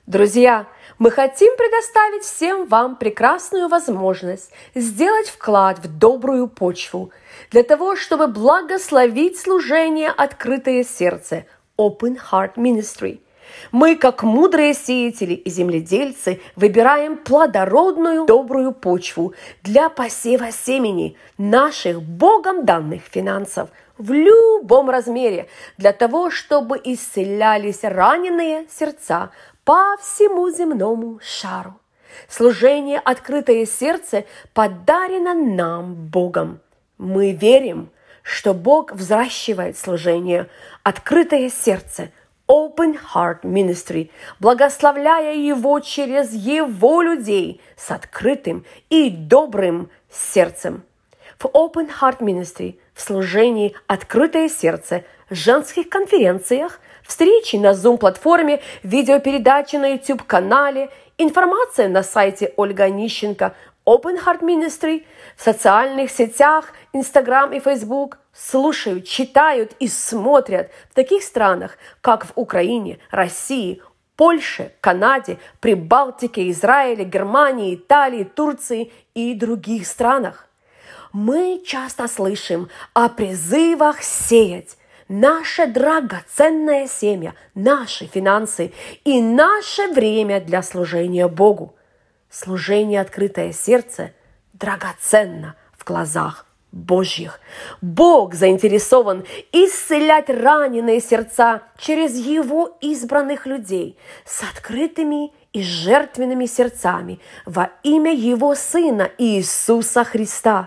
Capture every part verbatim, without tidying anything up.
Друзья, мы хотим предоставить всем вам прекрасную возможность сделать вклад в добрую почву для того, чтобы благословить служение «Открытое сердце» Open Heart Ministry. Мы, как мудрые сеятели и земледельцы, выбираем плодородную, добрую почву для посева семени наших Богом данных финансов в любом размере, для того, чтобы исцелялись раненые сердца по всему земному шару. Служение «Открытое сердце» подарено нам Богом. Мы верим, что Бог взращивает служение «Открытое сердце» Open Heart Ministry, благословляя его через его людей с открытым и добрым сердцем. В Open Heart Ministry, в служении «Открытое сердце», женских конференциях, встречи на Zoom-платформе, видеопередачи на YouTube-канале, информация на сайте Ольга Онищенко, Open Heart Ministry, в социальных сетях, Instagram и Facebook, слушают, читают и смотрят в таких странах, как в Украине, России, Польше, Канаде, Прибалтике, Израиле, Германии, Италии, Турции и других странах. Мы часто слышим о призывах сеять наше драгоценное семя, наши финансы и наше время для служения Богу. Служение «Открытое сердце» драгоценно в глазах Божьих. Бог заинтересован исцелять раненые сердца через Его избранных людей с открытыми и жертвенными сердцами во имя Его Сына Иисуса Христа.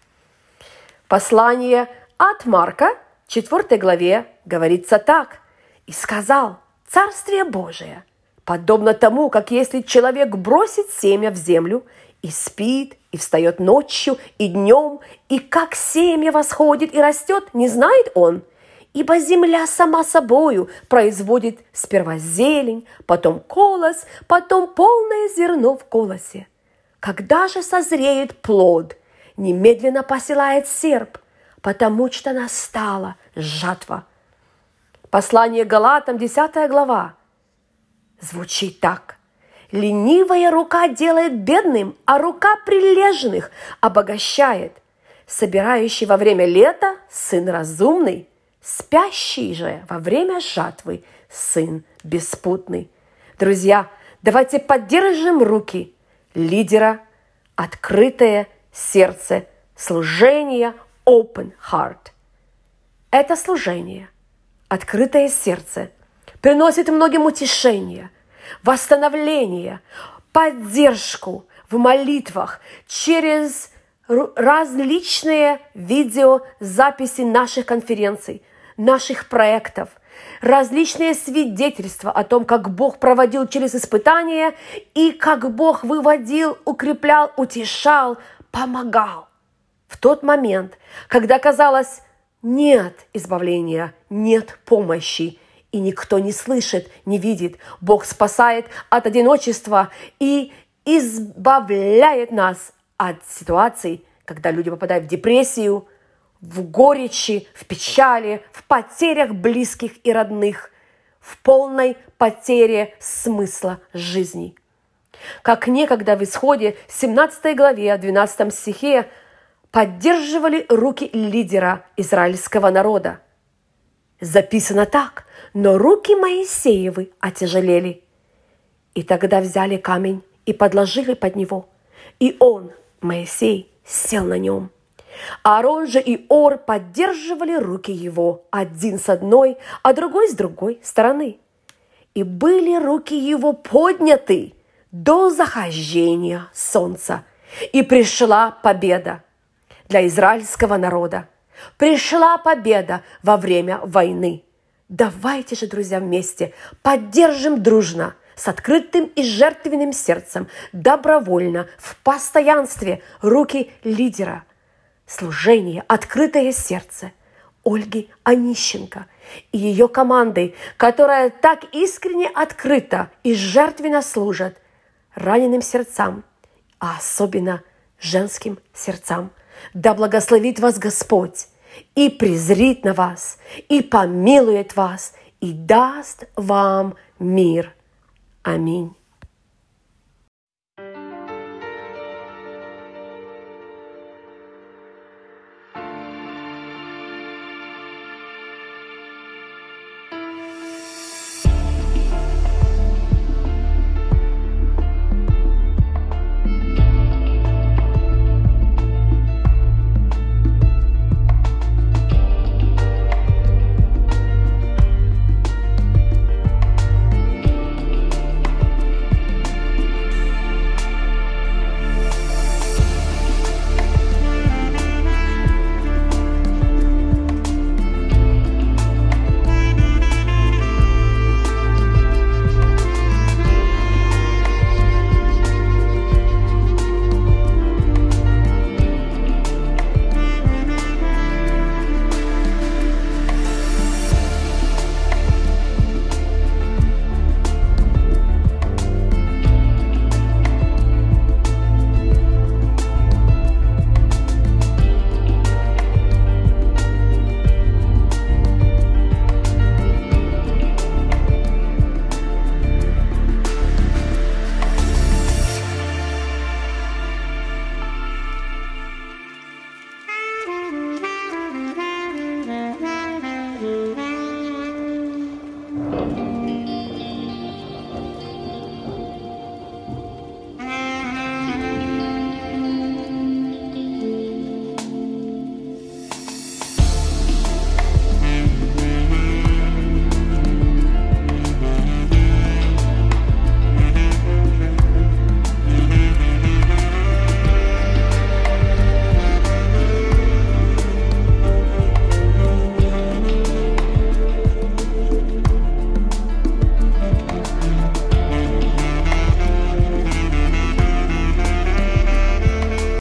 Послание от Марка, четвёртой главе, говорится так: «И сказал, Царствие Божие подобно тому, как если человек бросит семя в землю и спит, и встает ночью и днем, и как семя восходит и растет, не знает он, ибо земля сама собою производит сперва зелень, потом колос, потом полное зерно в колосе. Когда же созреет плод, немедленно посылает серп, потому что настала жатва». Послание Галатам, десятая глава, звучит так: «Ленивая рука делает бедным, а рука прилежных обогащает. Собирающий во время лета сын разумный, спящий же во время жатвы сын беспутный». Друзья, давайте поддержим руки лидера «Открытое сердце», служения Open Heart. Это служение «Открытое сердце» приносит многим утешение, восстановление, поддержку в молитвах через различные видеозаписи наших конференций, наших проектов, различные свидетельства о том, как Бог проводил через испытания и как Бог выводил, укреплял, утешал, помогал. В тот момент, когда казалось, нет избавления, нет помощи, и никто не слышит, не видит, Бог спасает от одиночества и избавляет нас от ситуаций, когда люди попадают в депрессию, в горечи, в печали, в потерях близких и родных, в полной потере смысла жизни. Как некогда в Исходе, семнадцатой главе, двенадцатом стихе, поддерживали руки лидера израильского народа. Записано так: «Но руки Моисеевы отяжелели. И тогда взяли камень и подложили под него, и он, Моисей, сел на нем. Аарон же и Ор поддерживали руки его, один с одной, а другой с другой стороны. И были руки его подняты до захождения солнца, и пришла победа для израильского народа. Пришла победа во время войны». Давайте же, друзья, вместе поддержим дружно, с открытым и жертвенным сердцем, добровольно, в постоянстве руки лидера. Служение «Открытое сердце» Ольги Онищенко и ее команды, которая так искренне открыто и жертвенно служат раненым сердцам, а особенно женским сердцам. Да благословит вас Господь и презрит на вас, и помилует вас, и даст вам мир. Аминь.